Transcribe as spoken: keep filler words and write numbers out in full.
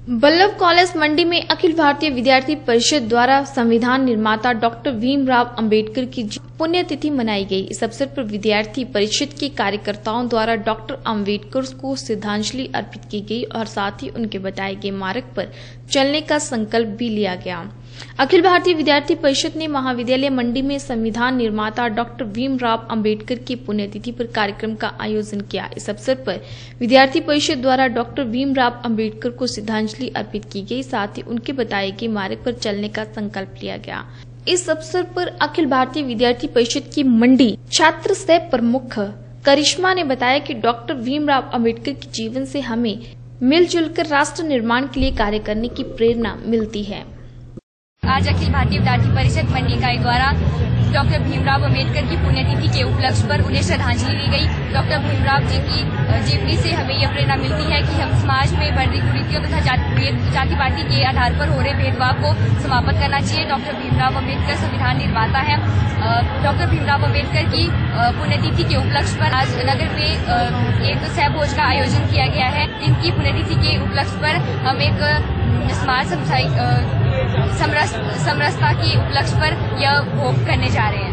Ballabh college मंडी में अखिल भारतीय विद्यार्थी परिषद द्वारा संविधान निर्माता डॉक्टर भीमराव अंबेडकर की पुण्यतिथि मनाई गई। इस अवसर पर विद्यार्थी परिषद के कार्यकर्ताओं द्वारा डॉक्टर अंबेडकर को श्रद्धांजलि अर्पित की गई और साथ ही उनके बताए गए मार्ग पर चलने का संकल्प भी लिया गया। अखिल भारतीय विद्यार्थी परिषद ने महाविद्यालय मंडी में संविधान निर्माता डॉक्टर भीमराव अंबेडकर की पुण्यतिथि पर कार्यक्रम का आयोजन किया। इस अवसर पर विद्यार्थी परिषद द्वारा डॉक्टर भीमराव अंबेडकर को श्रद्धांजलि अर्पित की गई, साथ ही उनके बताए गए मार्ग पर चलने का संकल्प लिया गया। इस अवसर पर अखिल भारतीय विद्यार्थी परिषद की मंडी छात्र सह प्रमुख करिश्मा ने बताया कि डॉक्टर भीमराव अंबेडकर के जीवन से हमें मिलजुल कर राष्ट्र निर्माण के लिए कार्य करने की प्रेरणा मिलती है। आज अखिल भारतीय विद्यार्थी परिषद मंडी इकाई द्वारा डॉक्टर भीमराव अंबेडकर की पुण्यतिथि के उपलक्ष्य पर उन्हें श्रद्धांजलि दी गई। डॉक्टर भीमराव जी की जीवनी से हमें यह प्रेरणा मिलती है कि हम समाज में बढ़ रही कुरीतियों तथा जाति पाति के आधार पर हो रहे भेदभाव को समाप्त करना चाहिए। डॉक्टर भीमराव अंबेडकर संविधान निर्माता है। डॉक्टर भीमराव अंबेडकर की पुण्यतिथि के उपलक्ष्य पर आज नगर में एक सहभोज का आयोजन किया गया है। इनकी पुण्यतिथि के उपलक्ष्य पर हम एक समाज समरसता की उपलक्ष्य पर यह भोग करने जा रहे हैं।